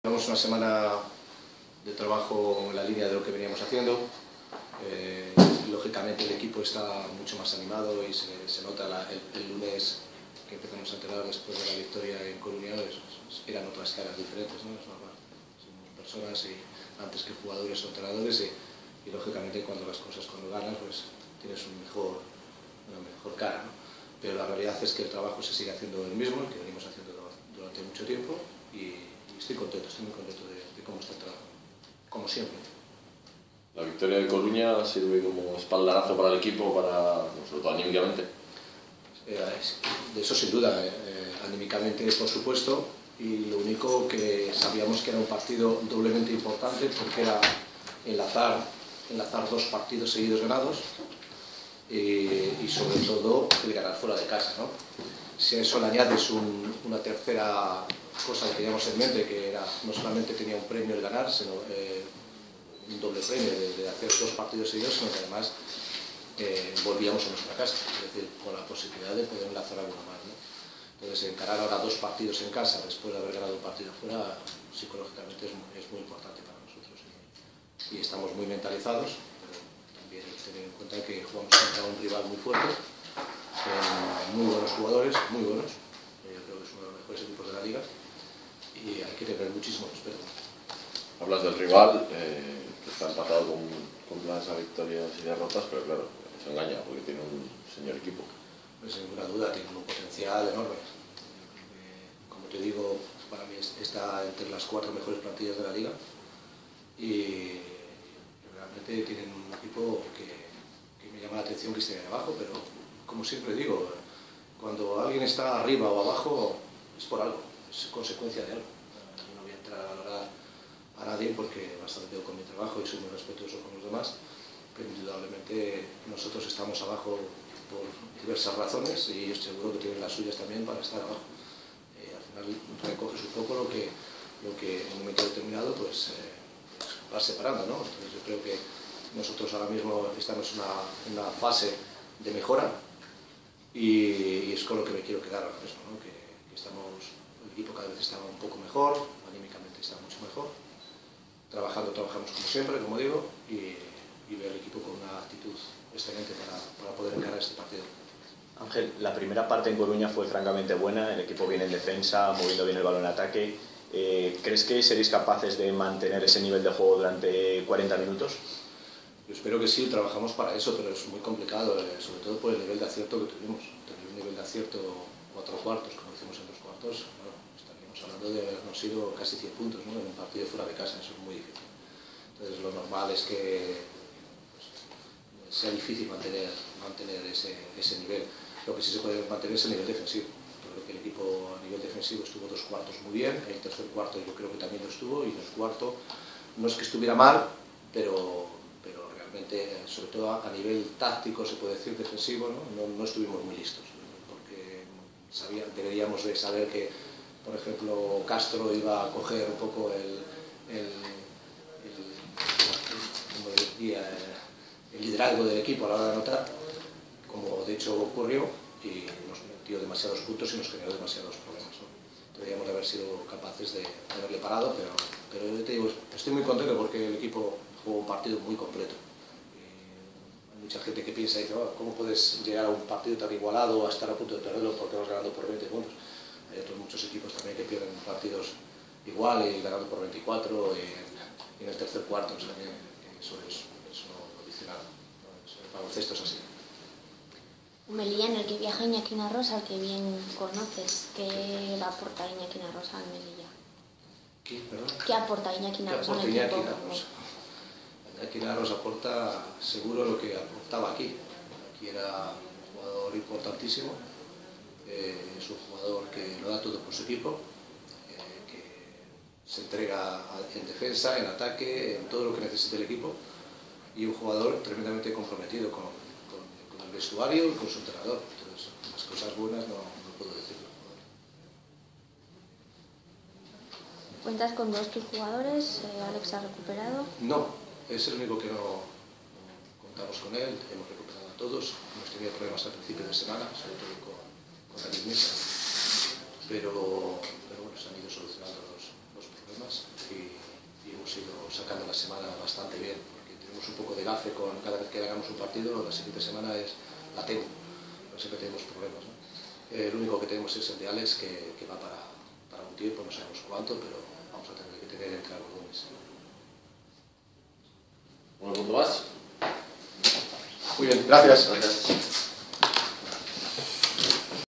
Llevamos una semana de trabajo en la línea de lo que veníamos haciendo. Lógicamente el equipo está mucho más animado y se nota el lunes que empezamos a entrenar después de la victoria en Coruña, eran otras caras diferentes, ¿no? Es normal. Somos personas y antes que jugadores o entrenadores y lógicamente cuando ganas pues tienes una mejor cara, ¿no? Pero la realidad es que el trabajo se sigue haciendo el mismo, el que venimos haciendo durante mucho tiempo y estoy muy contento de cómo está el trabajo, como siempre. La victoria de Coruña sirve como espaldarazo para el equipo, sobre todo anímicamente. De eso sin duda, anímicamente por supuesto, y lo único que sabíamos que era un partido doblemente importante porque era enlazar dos partidos seguidos ganados y sobre todo el ganar fuera de casa, ¿no? Si a eso le añades una tercera cosa que teníamos en mente, que era no solamente tenía un premio el ganar, sino un doble premio de hacer dos partidos seguidos, sino que además volvíamos a nuestra casa, es decir, con la posibilidad de poder enlazar alguno más, ¿no? Entonces, encarar ahora dos partidos en casa después de haber ganado un partido fuera, psicológicamente es muy importante para nosotros y estamos muy mentalizados, pero también hay que tener en cuenta que jugamos contra un rival muy fuerte, muy buenos jugadores, muy buenos, yo creo que es uno de los mejores equipos de la liga y hay que tener muchísimo respeto. Hablas del rival, que está empatado con planes a victorias y derrotas, pero claro, se engaña porque tiene un señor equipo. Sin ninguna duda, tiene un potencial enorme. Como te digo, para mí está entre las 4 mejores plantillas de la liga y realmente tienen un equipo que me llama la atención que esté ahí abajo, pero como siempre digo, cuando alguien está arriba o abajo es por algo, es consecuencia de algo. Yo no voy a entrar a valorar a nadie porque bastante tengo con mi trabajo y soy muy respetuoso con los demás, pero indudablemente nosotros estamos abajo por diversas razones y yo seguro que tienen las suyas también para estar abajo. Al final recoges un poco lo que en un momento determinado pues vas separando, ¿no? Entonces yo creo que nosotros ahora mismo estamos en una fase de mejora y es con lo que me quiero quedar ahora mismo, ¿no? Que el equipo cada vez está un poco mejor, anímicamente está mucho mejor, trabajamos como siempre, como digo, y ver el equipo con una actitud excelente para poder encarar este partido. Ángel, la primera parte en Coruña fue francamente buena, el equipo viene en defensa, moviendo bien el balón en ataque. ¿Crees que seréis capaces de mantener ese nivel de juego durante 40 minutos? Yo espero que sí, trabajamos para eso, pero es muy complicado, sobre todo por el nivel de acierto que tuvimos. Tener un nivel de acierto 4 cuartos, como decimos en los cuartos, bueno, estaríamos hablando de habernos ido casi 100 puntos, ¿no? En un partido fuera de casa, eso es muy difícil. Entonces lo normal es que sea difícil mantener ese nivel. Lo que sí se puede mantener es el nivel defensivo. Yo creo que el equipo a nivel defensivo estuvo 2 cuartos muy bien, el tercer cuarto yo creo que también lo estuvo y el cuarto no es que estuviera mal, pero realmente, sobre todo a nivel táctico, se puede decir, defensivo, no estuvimos muy listos, porque deberíamos de saber que, por ejemplo, Castro iba a coger un poco el liderazgo del equipo a la hora de anotar, como de hecho ocurrió, y nos metió demasiados puntos y nos generó demasiados problemas, ¿no? Deberíamos de haber sido capaces de haberle parado, pero yo te digo, estoy muy contento porque el equipo jugó un partido muy completo. Hay mucha gente que piensa y dice, oh, ¿cómo puedes llegar a un partido tan igualado a estar a punto de perderlo porque vas ganando por 20 puntos? Hay otros muchos equipos también que pierden partidos igual y ganando por 24 y en el tercer cuarto, o sea, eso no dice nada, ¿no? El baloncesto es así. Melilla, en el que viaja Iñaki Narros, al que bien conoces, ¿qué aporta Iñaki Narros al Melilla? ¿Qué aporta Iñaki Narros al equipo? Iñaki Narros aporta seguro lo que aportaba aquí. Aquí era un jugador importantísimo, es un jugador que lo da todo por su equipo, que se entrega en defensa, en ataque, en todo lo que necesite el equipo, y un jugador tremendamente comprometido con el vestuario y con su entrenador. Entonces, las cosas buenas no puedo decirlo. ¿Cuentas con dos tus jugadores? ¿Alex ha recuperado? No, es el único que no contamos con él, hemos recuperado a todos, hemos tenido problemas al principio de semana, sobre todo con David Mesa, pero bueno, se han ido solucionando los problemas semana bastante bien, porque tenemos un poco de gafe con cada vez que hagamos un partido, la siguiente semana la tengo, pero siempre tenemos problemas, ¿no? Lo único que tenemos es el de Alex, que va para un tiempo, no sabemos cuánto, pero vamos a tener que tener entre algodones. ¿Un punto más? Muy bien, gracias. Gracias.